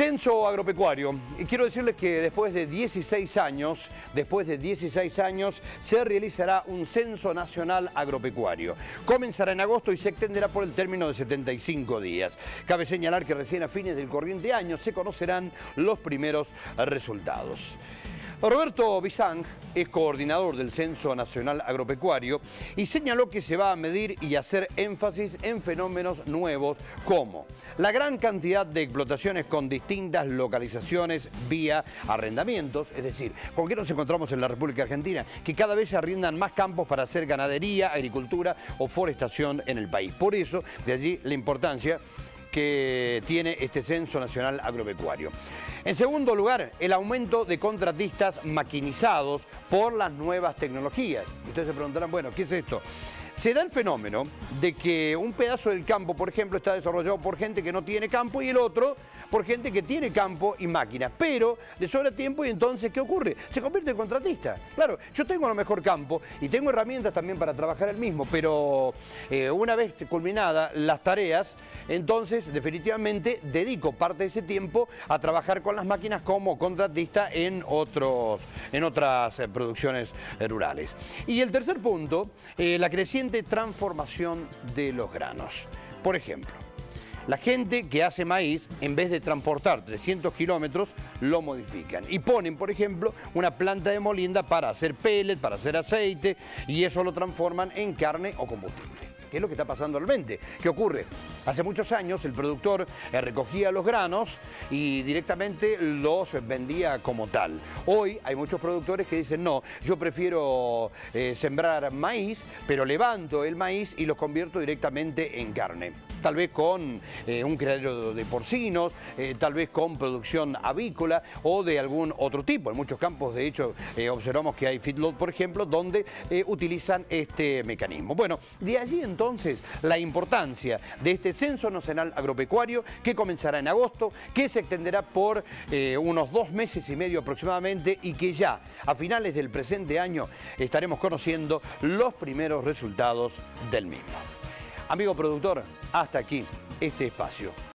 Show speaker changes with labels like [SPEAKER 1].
[SPEAKER 1] Censo agropecuario. Y quiero decirles que después de 16 años, se realizará un censo nacional agropecuario. Comenzará en agosto y se extenderá por el término de 75 días. Cabe señalar que recién a fines del corriente año se conocerán los primeros resultados. Roberto Bisang es coordinador del Censo Nacional Agropecuario y señaló que se va a medir y hacer énfasis en fenómenos nuevos como la gran cantidad de explotaciones con distintas localizaciones vía arrendamientos, es decir, ¿con qué nos encontramos en la República Argentina? Que cada vez se arriendan más campos para hacer ganadería, agricultura o forestación en el país. Por eso, de allí la importancia que tiene este Censo Nacional Agropecuario. En segundo lugar, el aumento de contratistas maquinizados por las nuevas tecnologías. Ustedes se preguntarán, bueno, ¿qué es esto? Se da el fenómeno de que un pedazo del campo, por ejemplo, está desarrollado por gente que no tiene campo y el otro por gente que tiene campo y máquinas, pero le sobra tiempo y entonces, ¿qué ocurre? Se convierte en contratista. Claro, yo tengo a lo mejor campo y tengo herramientas también para trabajar el mismo, pero una vez culminadas las tareas, entonces definitivamente dedico parte de ese tiempo a trabajar con las máquinas como contratista en otras producciones rurales. Y el tercer punto, la creciente transformación de los granos. Por ejemplo, la gente que hace maíz, en vez de transportar 300 kilómetros, lo modifican y ponen, por ejemplo, una planta de molienda para hacer pellet, para hacer aceite, y eso lo transforman en carne o combustible. ¿Qué es lo que está pasando realmente? ¿Qué ocurre? Hace muchos años el productor recogía los granos y directamente los vendía como tal. Hoy hay muchos productores que dicen, no, yo prefiero sembrar maíz, pero levanto el maíz y los convierto directamente en carne. Tal vez con un criadero de porcinos, tal vez con producción avícola o de algún otro tipo. En muchos campos, de hecho, observamos que hay feedlot, por ejemplo, donde utilizan este mecanismo. Bueno, de allí entonces la importancia de este Censo Nacional Agropecuario que comenzará en agosto, que se extenderá por unos 2 meses y medio aproximadamente y que ya a finales del presente año estaremos conociendo los primeros resultados del mismo. Amigo productor, hasta aquí este espacio.